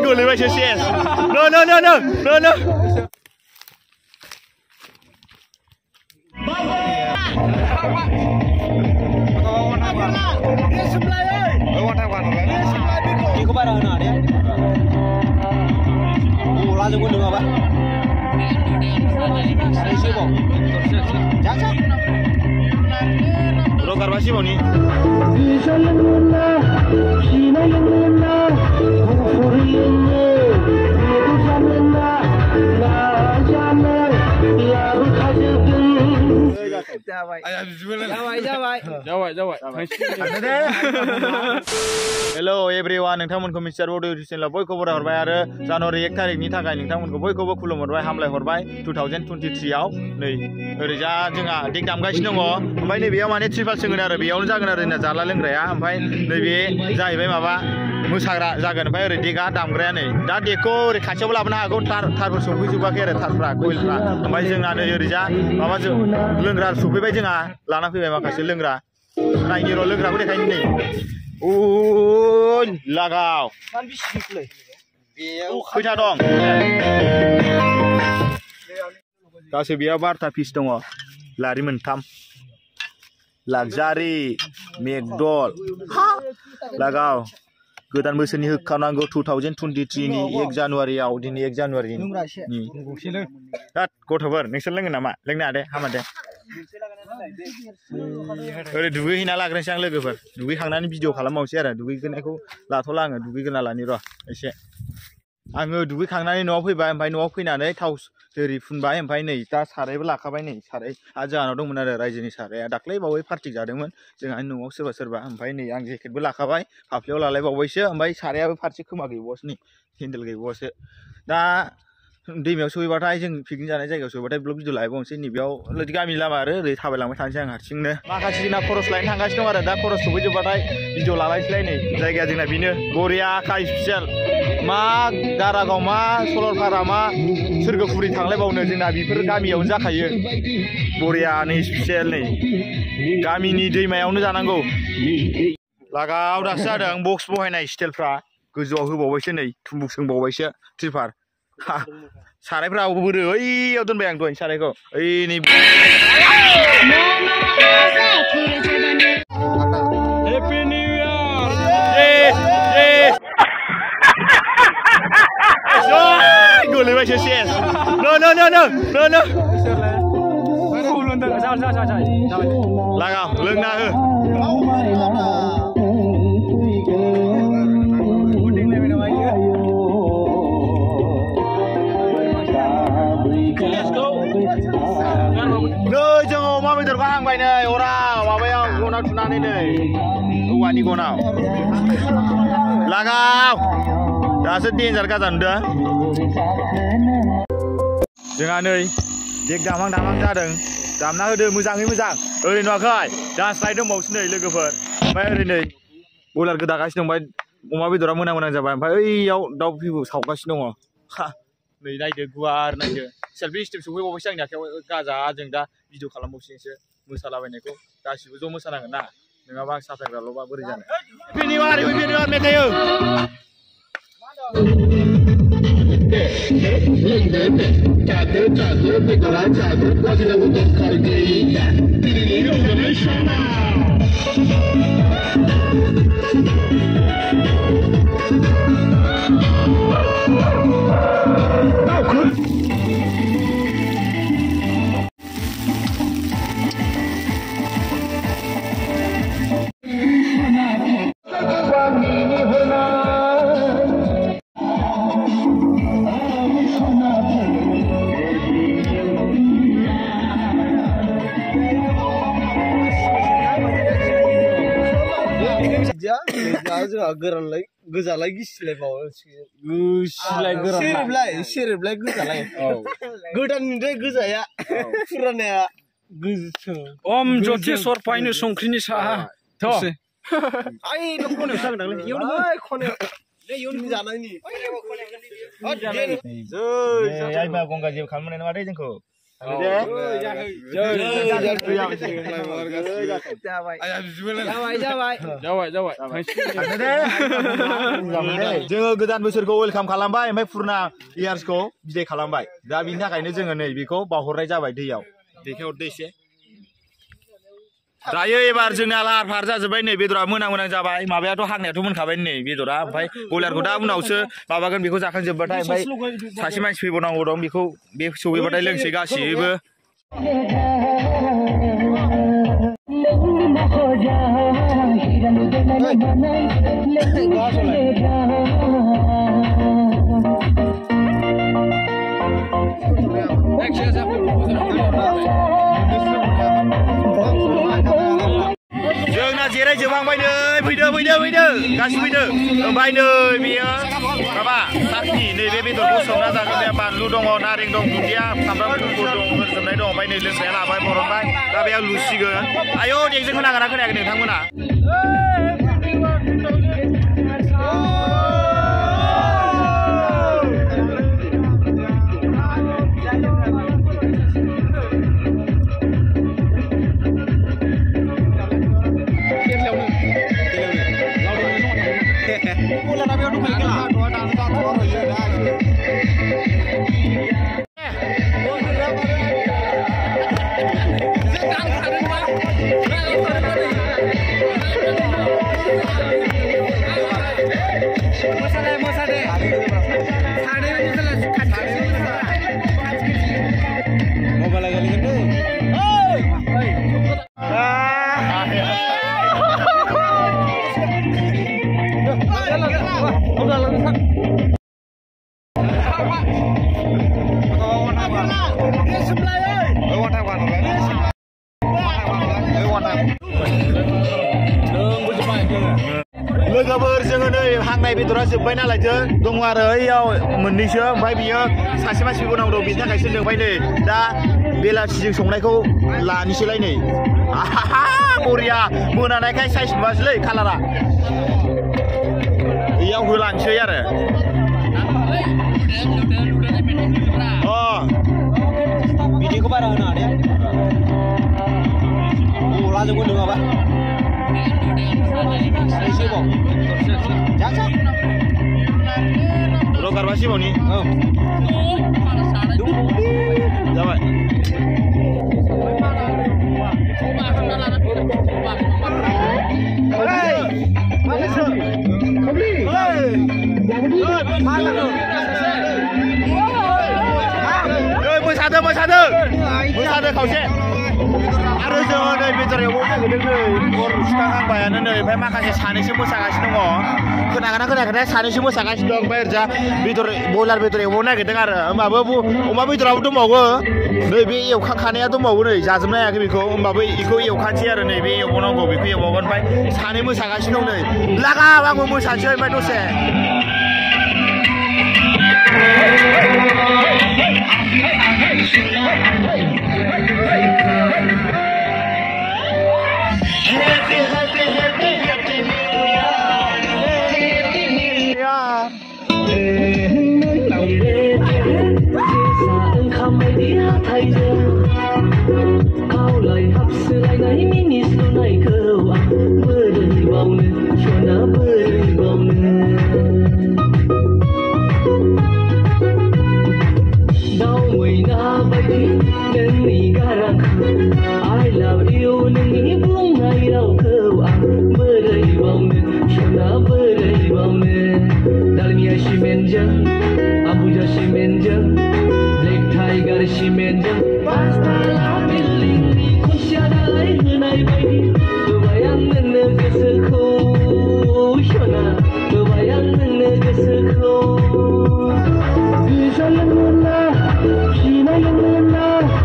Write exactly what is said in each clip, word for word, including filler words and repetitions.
गोलैबायसो सेस नो नो नो नो नो नो Kau barang mana dia? Oh, langsung gua dengar apa? Ada isi bang? Jangan. Lo karbasi bang ni? Hello everyone, नोंथांमोनखौ मिस्टार बडि चेनेलाव बयखौबो हरबाय आरो जानुवारि एक थारिखनि थाखाय नोंथांमोनखौ बयखौबो खुलुमहरबाय हामलायहरबाय टु थावजेन्ड टुवेन्टि थ्रि आव नै ओरैजा जोंहा दिग दामगासिनो दङ ओमफ्राय नैबेयाव माने ट्रिपाल सोंगोन आरो बेयावनो जागोन आरो जोंना जाला लोंग्राया ओमफ्राय नैबे जाहैबाय माबा मोसाग्रा जागोन ओमफ्राय ओरै देगा दामग्राया नै दा देगखौ ओरै खाथियावबो लाबोनो हागौ थार थारफोर सौफैजोबाखै आरो थारफ्रा कइलफ्रा ओमफ्राय जोंना नै ओरैजा माबाजों लोंग्रा सौफैबाय जोंहा लाना फैबाय माखासे लोंग्रा नायनि र' लोंग्राखौ देखायनि नै उन लागाव खैथा दं गासै बेयाव बारथा पिस दङ लारि मोनथाम लाक्जारि मेकडल लागाव गोदान बोसोरनि होखानांगौ टु थावजेन्ड टुवेन्टि थ्रि नि एक जानुवारियाव दिनै एक जानुवारिनि हाट गथ'फोर नोंसोर लोङो नामा लोंनो हादे हामा दे ओरै दुगैहैना लाग्रोनोसै आं लोगोफोर दुगैखांनानै भिडिअ खालामबावनोसै आरो दुगैगोनायखौ लाथ'ला आङो दुगैगोना लानि र' एसे आङो दुगैखांनानै न'आव फैबाय ओमफ्राय न'आव फैनानै थाव सेरि फुनबाय ओमफ्राय नै दा सारायबो लाखाबाय नै साराय आरो जोंहानाव दंमोन आरो रायजोनि साराया दाख्लै बावै पार्टि जादोंमोन जोंहानि न'आव सोरबा सोरबा ओमफ्राय नै आं जेकेटबो लाखाबाय फाफ्लियाव लालायबावबायसो ओमफ्राय सारायाबो फारसे खोमा गैबावासो नै हेन्देल गैबावासो दा दैमायाव सहैबाथाय जों पिकनिक जानाय जायगायाव सहैबाथाय ब्लग भिडिअ लायबावनोसै नैबेयाव गामि लामा आरो ओरै थाबायलांबाय थानोसै आं हारसिंनो माखासे जोंना खरस लायनो थांगासिनो दं आरो दा खरस सफैजोबबाथाय भिडिअ लालायसैलाय नै जायगाया जोंना बेनो बरिया खाय स्पेसियेल मा दारागाव मा सरलपारा मा सोरगोफुरि थांलायबावनो जोंना बेफोर गामियावनो जाखायो बरिया नै स्पेसियेल नै गामिनि दैमायावनो जानांगौ लागाव दासो जादों बक्स बहायनाय स्टाइलफ्रा गोजौआव होबावबायसो नै थुम्बुक सोंबावबायसो ट्रिपार सारायफ्राबो बोरो ओइयाव दोनबाय आं दहायनि सारायखौ ओइ नै happy new year yes yes गोलैबायसो सेस नो नो नो नो नो नो लागाव लोंना हो नै जों अमा बेदरखौ हांबाय नै अराव माबायाव गनाव थुनानै नै औवानि गनाव लागाव दासो डेन्जार गाजा नुदों जोंहा नै देग दामां दामां जादों दामना होदो मोजाङै मोजां ओरै नुवाखै दान्सलाय दंबावोसो नै लोगोफोर ओमफ्राय ओरै नै बयलार गोदागासिनो दं ओमफ्राय अमा बेदरा मोनां मोनां जाबाय ओमफ्राय ओइयाव दाउ बिबु सावगासिनो दङ नै नायदो गुवार नायदो सेल्फि स्टिप सफैबावबायसो आंनि आखायाव गाजा जों दा भिडिअ खालामबावसैसो मोसालाबायनायखौ गासिबो ज' मोसानांगोन ना नङाबा आं साफायग्राल'बा बोरै जानो happy new year happy new year मेथाइ हो गोरानलाय गोजालाय गिसिलायबावो गिसिलाय गोरानलाय सेरेबलाय गोजालाय गोदाननिफ्राय गोजाया फुरानाया गोजों ओम जथेस्वर फायनो संख्रिनि साहा थ' आइ नखौनो जागोनदांलै इयावनो ओइ खनायाव नै इयावनो जानायनि जै आइमा गंगा जेबो खालामनो मोननाय नङा दे जोंखौ जाबाय जाबाय जोङो गोदान बोसोरखौ वेलकाम खालामबाय ओमफ्राय पुरना इयार्सखौ बिदाय खालामबाय दा बिनि थाखायनो जोङो नै बेखौ बावहरनाय जाबाय दैयाव दैखायहरदो एसे दायो एबार जोंना लाहार फाहार जाजोब्बाय नै बेदरा मोनां मोनां जाबाय माबायाथ' हांनायाथ' मोनखाबाय नै बेदरा ओमफ्राय बयलारखौ दा उनावसो माबागोन बेखौ जाखांजोबबाथाय ओमफ्राय सासे मानसि फैबावनांगौ दं बेखौ बे सौहैबाथाय लोंसै गासिबो जोंना जेराय जोबांबाय नै फैदो फैदो फैदो गासिबो फैदो ओमफ्राय नै बेयो माबा साखनि नैबे बेदरखौ संना जागोन बे बानलु दङ नारें दं दुन्दिया सामब्राम गुफुर दं होजोबनाय दं ओमफ्य नै लोंग्राया लाबाय बरनबाय दा बेयाव लुसिगोन आयौ देंजों खोनागोना खोनायाखै नोंथांमोना लोगोफोर जोङो नै हांनाय बेदरा जोब्बाय नालायथो दङ आरो ओइयाव मोननैसो ओमफ्राय बियो सासे मानसि फैबावनांगौ दं बिनि थाखायसो लिंबाय नै दा बेलासिजों संनायखौ लानोसैलाय नै आहा बरिया मोनानायखाय साइज नुवासैलै कालारा इयाव होलांसै आरो अ बिदिखौ बारा होनो हाया अलाजोंबो नङाबा Udah karwasi mau nih? Oh. Coba. Hei, mana sih? Kembali. Hei, mana tuh? Hei, mau satu, mau satu, mau satu kau sih. आरो जोङो नै बेदर एवनो नागिरदों नै अर सुखांहांबायानो नै ओमफ्राय माखासे सानैसो मोसागासिनो दङ खोनागोना खोनायाखै सानैसो मोसागासिनो दं ओमफ्राय ओरैजा बेदर बयलार बेदर एवनो नागिरदों आरो होमबाबो अमा बेदराबो दंबावो नै बे एवखांखानाया दंबावो नै जाजोबनो हायाखै बेखौ होमबाबो बेखौ एवखानोसै आरो नै बे एवबावनांगौ बेखौ एवबावगोन ओमफ्राय सानै मोसागासिनो दं नै लागाब आंबो मोसानोसै ओमफ्राय दसे Happy, happy, happy, happy New Year. Happy New Year. I love you nâng buông ngày đầu khâu ăn bơ đầy bông chona bơ đầy bông dalmia shimenjang abuja shimenjang black tiger shimenjang pasta la building kusyada lai hunai bai kebayang nene gosoखौ chona kebayang nene gosoखौ bisa lengena sina lengena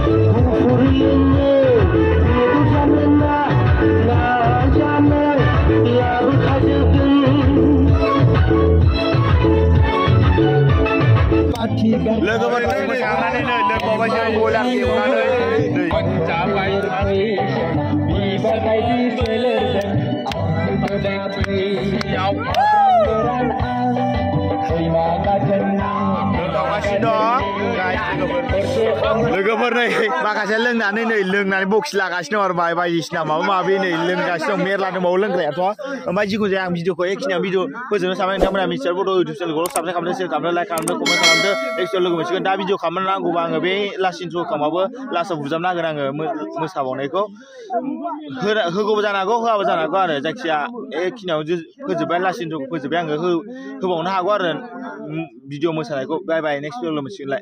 लोगोफोर मोसानानै नै लोंबावबाय जों बयलार एवनानै नै जाबाय बिबार बायदि सोलेरजों लोंबावगासिनो दं लोगोफोर नै माखासे लोंनानै नै लोंनानै बक्स लागासिनो आरो बाय बायदिसिना माबा माबि नै लोंगासिनो दं मेरला दंबावो लोंग्रायाथ' ओमफ्राय जिखुनु जाया आं भिडिअखौ एखिनियाव भिडिअ फोजोबनो सानबाय नोंथांमोना मिस्टार बड' इउटुब चेनेलखौ साबस्क्राइब खालामदो शेयार खालामदो लाइक खालामदो कमेन्ट खालामदो नेक्स्ट लोगो मोनसिगोन दा भिडिअ खालामनो नांगौबा आङो बे लास्ट इन्ट्र' खालामाबो लास्टआव बुजाबना होगोन आङो मोसाबावनायखौ होगौबो जानो हागौ होआबो जानो हागौ आरो जायखिया एखिनियाव फोजोबबाय लास्ट इन्ट्र'खौ फोजोबबाय आङो होबावनो हागौ आरो भिडिअ मोसानायखौ बाय बाय नेक्स्ट भिडिअ लोगो मोनसिगोनलाय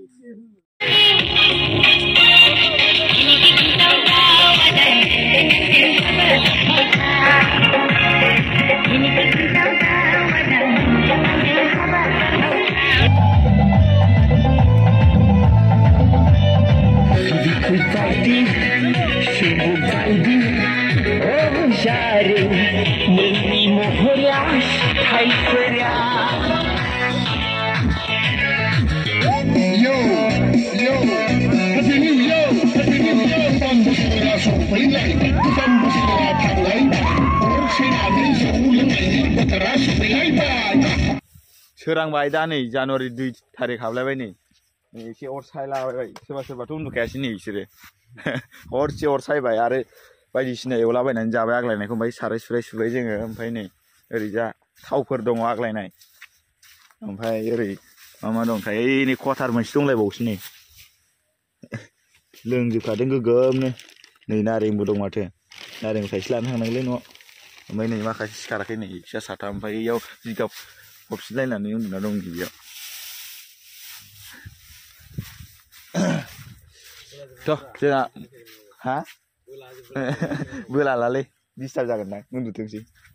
Yo, yo, happy new year, happy new year. Bukan musibah sopeng lain, bukan musibah tang lain. Orang senada sekolah lain, berteras sopeng lain. सोरांबाय दा नै जानुवारि दुइ थारिख हाबलायबाय नै एसे अर सायलाबाय सोरबा सोरबाथ' उन्दुखायासै नै बिसोरो हरसे अर सायबाय आरो बायदिसिना एवलाबायनानै जाबाय आग्लायनायखौ ओमफ्राय साराय सुराय सुबाय जोङो ओमफ्राय नै ओरैजा थावफोर दङ आग्लायनाय ओमफ्राय ओरै मा मा दंथाय ओइ नै कवाटार मोनसे दंलायबावसै नै लोंजोबखादों गोगोमनो नै नारेंबो दं माथो नारें थाइसे लानो थांनांगौलै न' ओमफ्राय नै माखासे सिखाराखै नै फिसा साथा ओमफ्राय इयाव जिगाब हबसिलायनानै उन्दुना दं बेयाव थ' जोंहा हा बोलालालै डिस्टार्ब जागोनदां उन्दुथोंसै